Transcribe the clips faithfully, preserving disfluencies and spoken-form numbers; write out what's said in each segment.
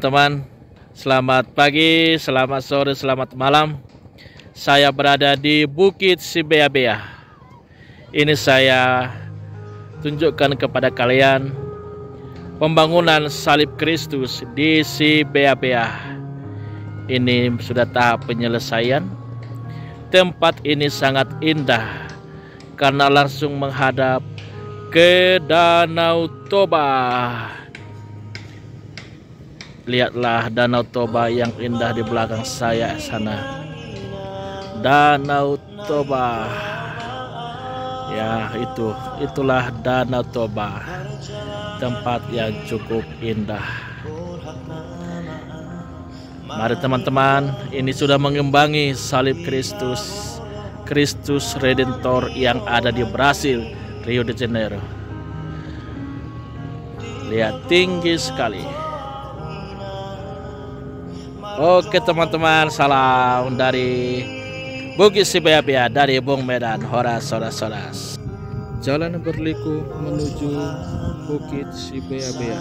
teman-teman, selamat pagi, selamat sore, selamat malam. Saya berada di Bukit Sibea-bea. Ini saya tunjukkan kepada kalian pembangunan salib Kristus di Sibea-bea. Ini sudah tahap penyelesaian. Tempat ini sangat indah karena langsung menghadap ke Danau Toba. Lihatlah Danau Toba yang indah di belakang saya sana. Danau Toba. Ya, itu itulah Danau Toba. Tempat yang cukup indah. Mari teman-teman, ini sudah mengembangi salib Kristus. Kristus Redentor yang ada di Brasil, Rio de Janeiro. Lihat, tinggi sekali. Oke teman-teman, salam dari Bukit Sibea-bea, dari Bung Medan, horas horas horas. Jalan berliku menuju Bukit Sibea-bea,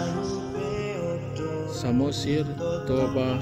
Samosir, Toba.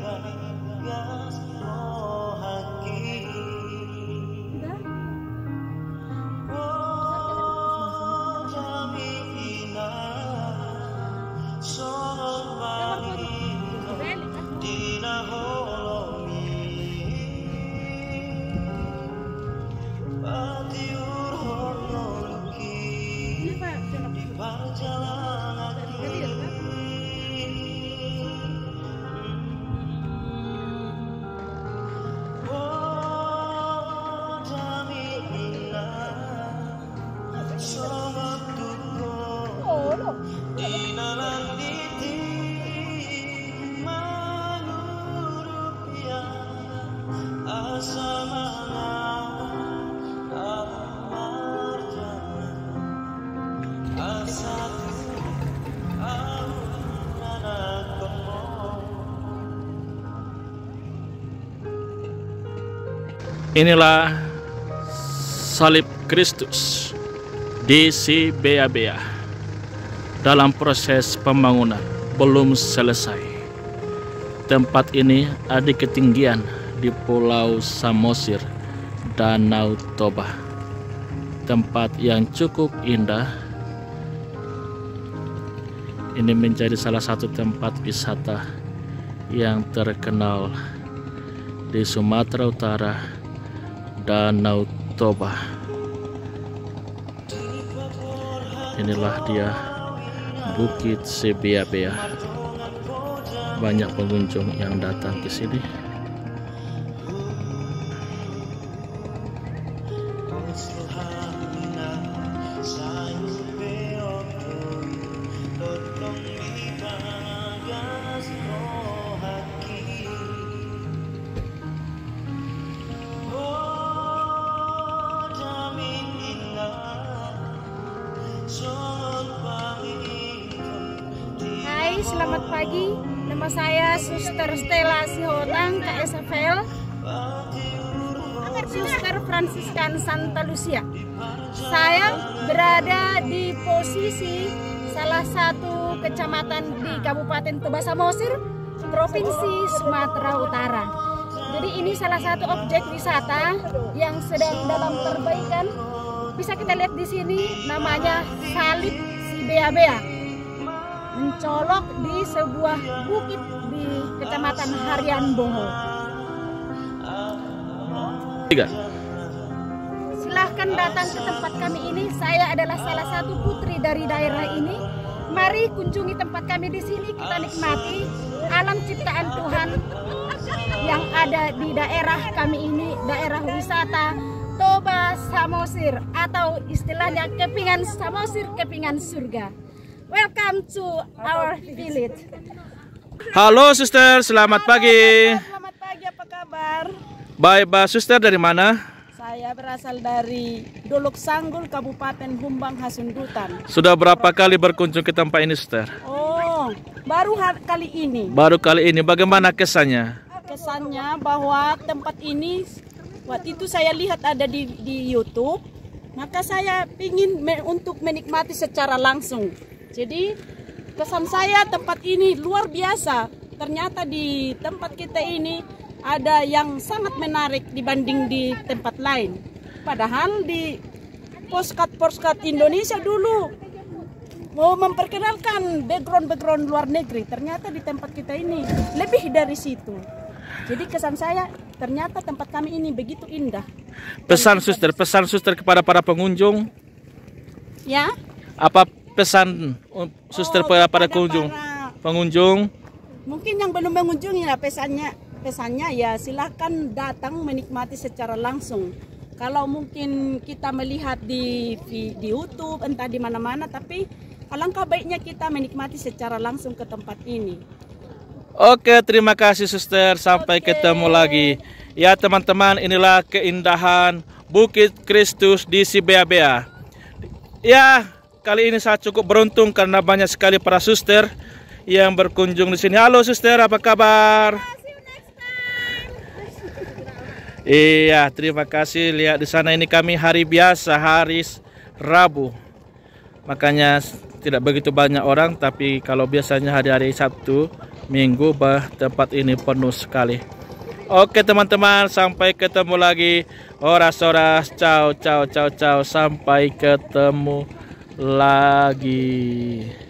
Inilah salib Kristus di Sibea-bea. Dalam proses pembangunan belum selesai. Tempat ini ada di ketinggian di Pulau Samosir, Danau Toba. Tempat yang cukup indah. Ini menjadi salah satu tempat wisata yang terkenal di Sumatera Utara, Danau Toba. Inilah dia Bukit Sibea-bea. Banyak pengunjung yang datang ke sini. Selamat pagi, nama saya Suster Stella Sihonang, K S F L, Suster Fransiskan Santa Lucia. Saya berada di posisi salah satu kecamatan di Kabupaten Toba Samosir, Provinsi Sumatera Utara. Jadi ini salah satu objek wisata yang sedang dalam perbaikan. Bisa kita lihat di sini, namanya salib Sibea-bea. Mencolok di sebuah bukit di Kecamatan Harian Bongo. Tiga. Silahkan datang ke tempat kami ini. Saya adalah salah satu putri dari daerah ini. Mari kunjungi tempat kami di sini. Kita nikmati alam ciptaan Tuhan yang ada di daerah kami ini, daerah wisata Toba Samosir, atau istilahnya Kepingan Samosir, Kepingan Surga. Welcome to our village. Halo suster, selamat pagi. Selamat pagi, apa kabar? Baik, Mbak. Suster dari mana? Saya berasal dari Dolok Sanggul, Kabupaten Humbang Hasundutan. Sudah berapa kali berkunjung ke tempat ini, suster? Oh, baru kali ini. Baru kali ini. Bagaimana kesannya? Kesannya bahwa tempat ini waktu itu saya lihat ada di, di YouTube, maka saya ingin me, untuk menikmati secara langsung. Jadi kesan saya tempat ini luar biasa, ternyata di tempat kita ini ada yang sangat menarik dibanding di tempat lain. Padahal di postcard-postcard Indonesia dulu mau memperkenalkan background-background luar negeri, ternyata di tempat kita ini lebih dari situ. Jadi kesan saya, ternyata tempat kami ini begitu indah. Pesan suster, pesan suster kepada para pengunjung. Ya. Apa pesan suster Oh, kepada para kepada pengunjung? para- Pengunjung. Mungkin yang belum mengunjungi ya pesannya, pesannya ya silahkan datang menikmati secara langsung. Kalau mungkin kita melihat di di, di YouTube entah di mana-mana, tapi alangkah baiknya kita menikmati secara langsung ke tempat ini. Oke, terima kasih suster. Sampai Oke. ketemu lagi. Ya teman-teman, inilah keindahan Bukit Kristus di Sibea-bea. Ya, kali ini saya cukup beruntung karena banyak sekali para suster yang berkunjung di sini. Halo suster, apa kabar? Iya, terima kasih. Lihat di sana, ini kami hari biasa, hari Rabu. Makanya tidak begitu banyak orang, tapi kalau biasanya hari-hari Sabtu, Minggu, bah, tempat ini penuh sekali. Oke teman-teman, sampai ketemu lagi. Oras-oras, ciao, ciao, ciao, ciao. Sampai ketemu lagi.